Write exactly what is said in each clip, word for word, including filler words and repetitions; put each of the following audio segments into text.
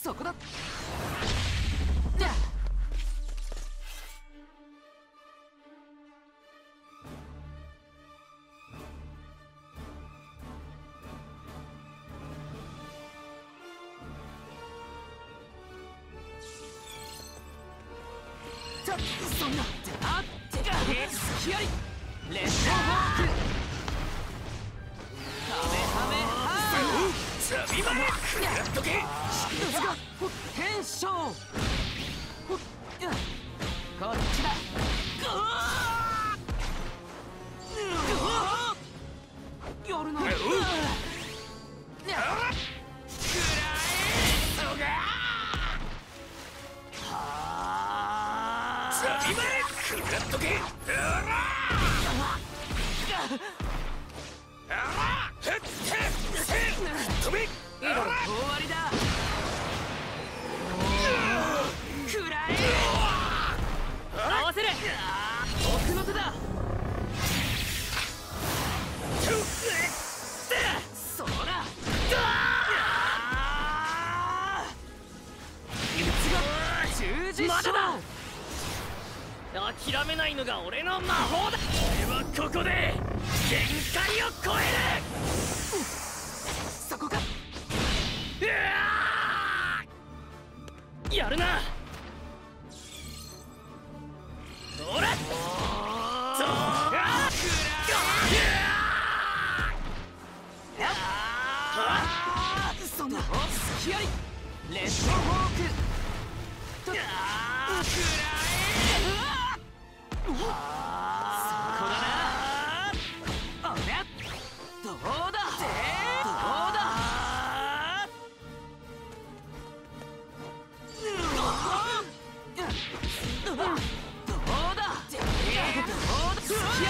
そこだ。そんなあってか隙ありレッドホークカメハメハーザビマネ食らっとけ天章こっちだやるなくらえそが今食らっとけ。あらあら止め終わりだ。食らえ合わせる奥の手だ。そら十字まだだ。諦めないのが俺の魔法だ。俺はここで限界を超える。そこか。やるな。ほらそんな隙ありレッドホークくらえそこだな。あれどうだどうだどうだどうだ隙あ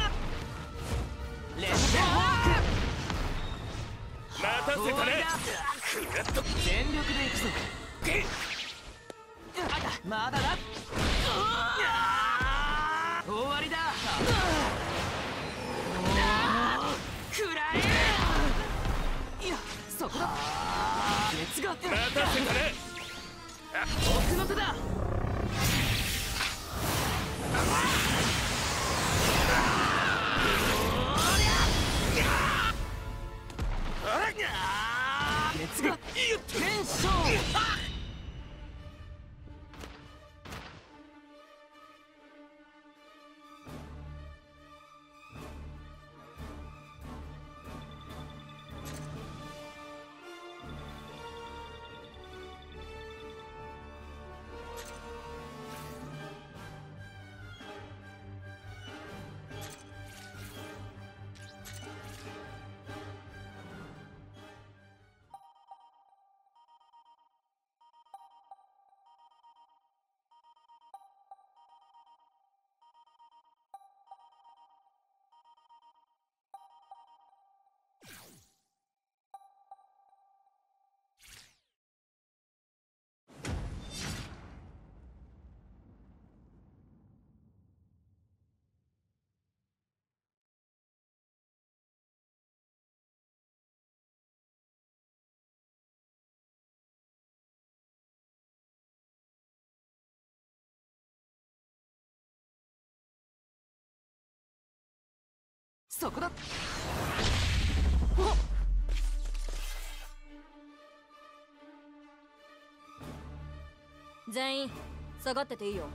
りレッドホーク待たせたね。全力で行くぞ。まだだ。終わりだ。くらえ。いやそこだ。熱が待たせたね。奥の手だ。熱が天章そこだ。 全員下がってていいよ。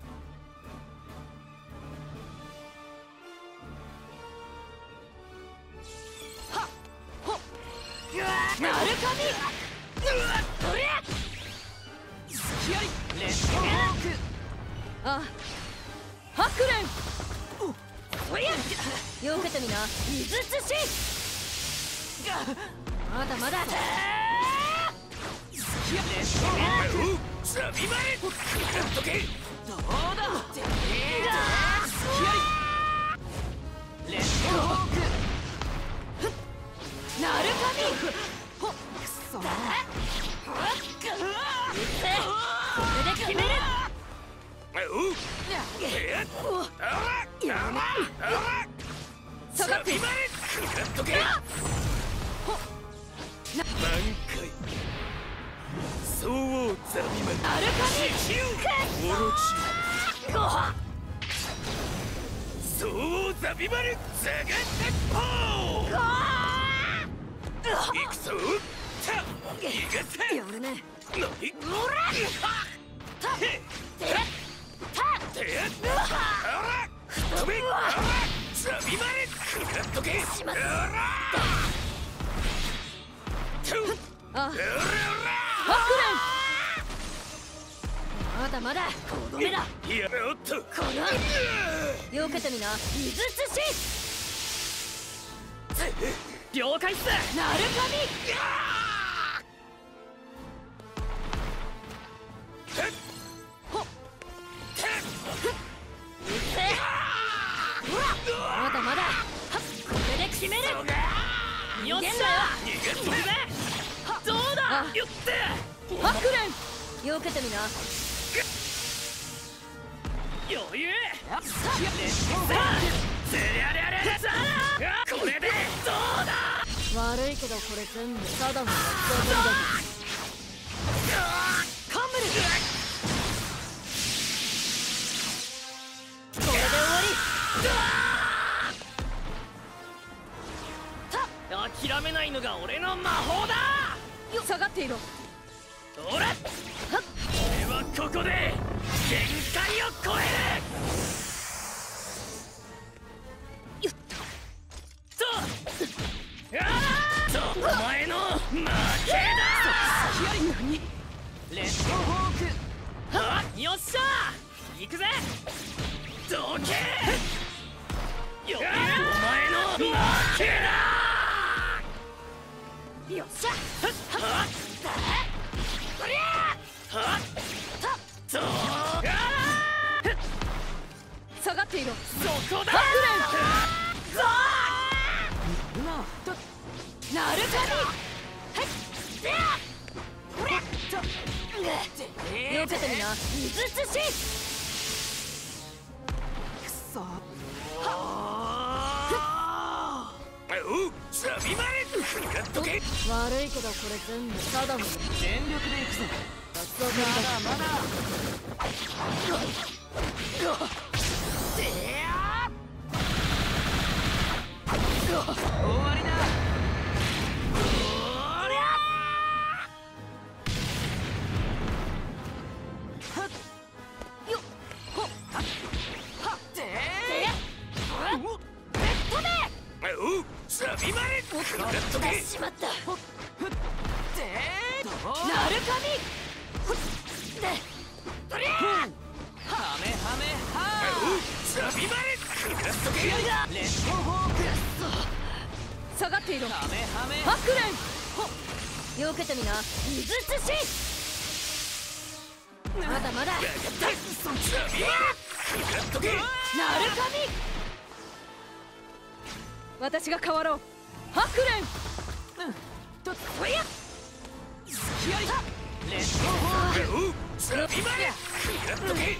はっほっなるかみそりゃ隙ありレッドホークあハクレンそりゃよけてみな。 水寿司まだまだ隙ありレッドホークザビマネ食らっとけ。どうだ隙ありレッドホークなるかみほっくそこれで決める。 下がって食らっとけ。 そうザビマルアルカミオロチゴハそうザビマルザガンダポーゴ行くぞた行かせーやるね何オラたてたてやっあら飛べあらザビマル食らっとけしまっあらとうああらあらハクレンまだまだとどめだいやおっとこのよけてみな水寿司了解っすなるかみほっまだまだこれで決めるよっしゃ逃げてどうだよってハクレンよけてみな余裕さあせりゃりゃりゃさあこれでどうだ悪いけどこれ全部ただの約束だカムルこれで終わり諦めないのが俺の魔法だよ下がっていろほら俺はここで限界を超えるよっとあーとお前の負けだ何レッドホークはっよっしゃ行くぜどけよお前の負けだよっしゃはっこりゃはっとあ下がっていろそこだハクレンななるかみはいでやこれとよけてみな水寿司くそおうザビマル食らっとけ悪いけどこれ全部ただの全力で行くぞ約束だまだでや終わりだおりゃはっよっほっはっででおベッドでおうザビマル食らっとけしまったふっでなるかみほっでとりゃハメハメハおうザビマル食らっとけレッドホーク下がっていろハメハメハクレンほっよけてみな水寿司まだまだザビマル食らっとけなるかみ私が変わろうハクレンとおや隙ありレッドホークおうザビマル食らっとけ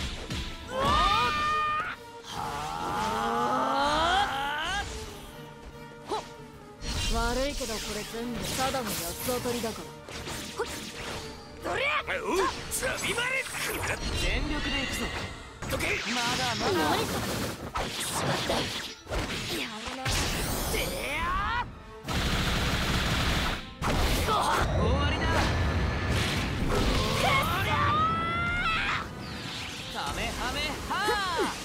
悪いけどこれ全部ただの八つ当たりだからほっどりゃおうザビマル食らっ全力で行くぞとけまだまだ何それしまったやるなでや終わりだハメハメハ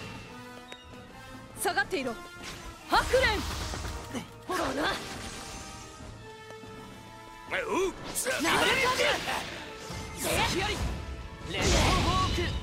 下がっていろハクレンこのおうザビマルなる隙ありレッドホーク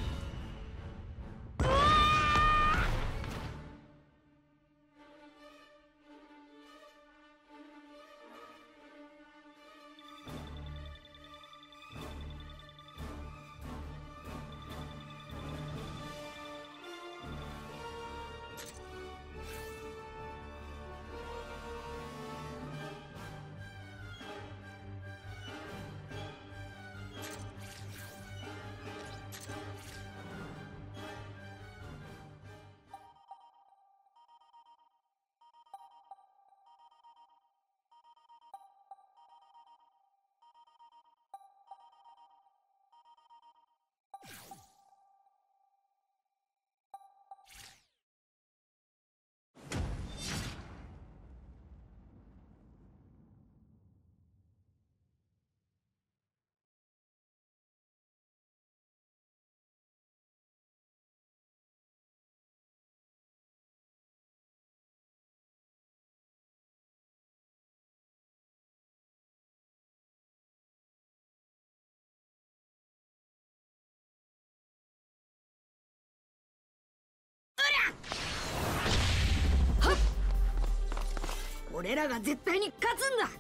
俺らが絶対に勝つんだ。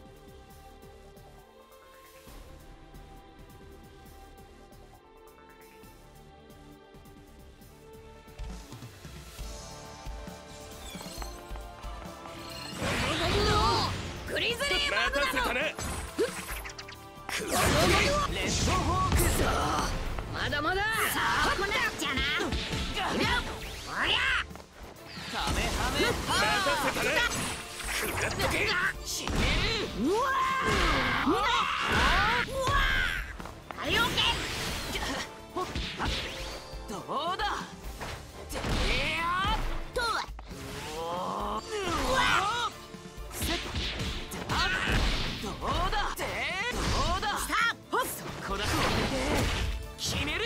グリズリーマグナム。 待たせたね。 レッドホーク。まだまだ。さあこなっちゃな。おりゃカメハメ。待たせたね。食らっとけ。しめる。うわーうわーうわー。はい、オッケー。どうだ。てやっと。うわー。セット。どうだ。てどうだ。スタート。そこだ。これで決める。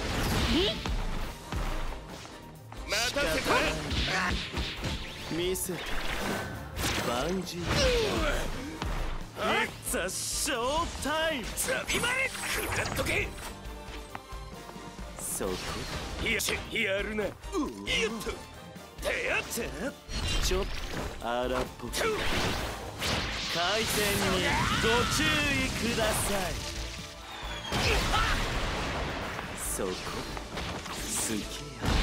待たせた。見せてバンジー。It's a show time。ザビマレ食らっとけ。そこよしやるな。よっとてやってちょっと荒っぽく回転にご注意ください。そこ好きや。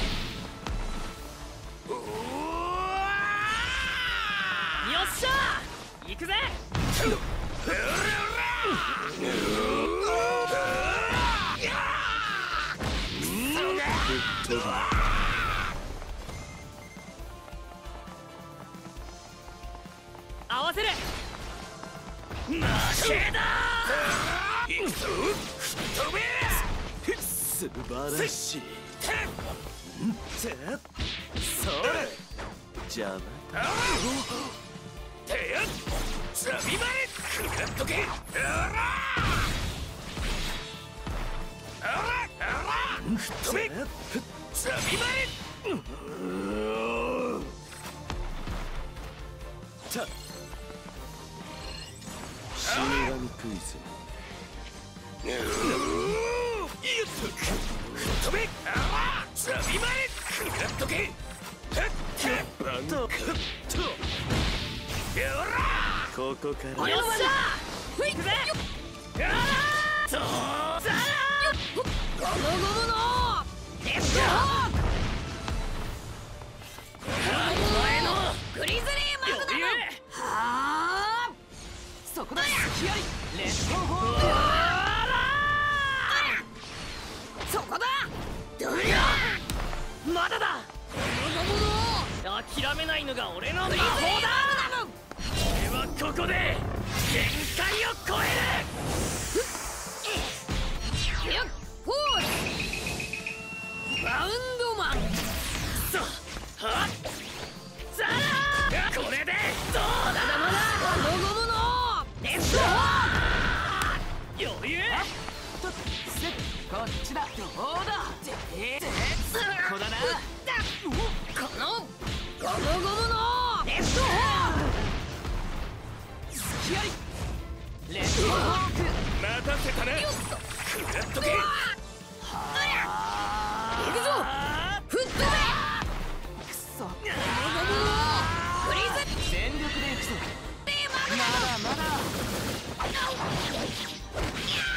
よっしゃ行くぜ。合わせる。負けだ。行くぞ。飛べ。素晴らしい。それ邪魔だ。てやっザビマレ食らっとけ。あらあらあら吹っ飛べザビマレ。た死神クイズ。よっと吹っ飛べ。あらザビマレ食らっとけ。バンドここからよっしゃ行くぜ。そうだ。ゴムゴムのレッドホーク。前のグリズリーマグナム。はあそこだ。隙ありレッドホーク。そこだ。どりゃまだだ。諦めないのが俺の魔法だ。俺はここで限界を超える。よっフォースバウンドマン。そはっザラー。これでどうだ。まだまだゴムゴムのレッドホーク。余裕。こっちだ。どうだ。ここだな。このゴムゴムのレッドホーク。隙ありレッドホーク。待たせたね。食らっとけ。行くぞ。吹っ飛べ。くそゴムゴムのフリーズ。全力で行くぞ。まだまだ。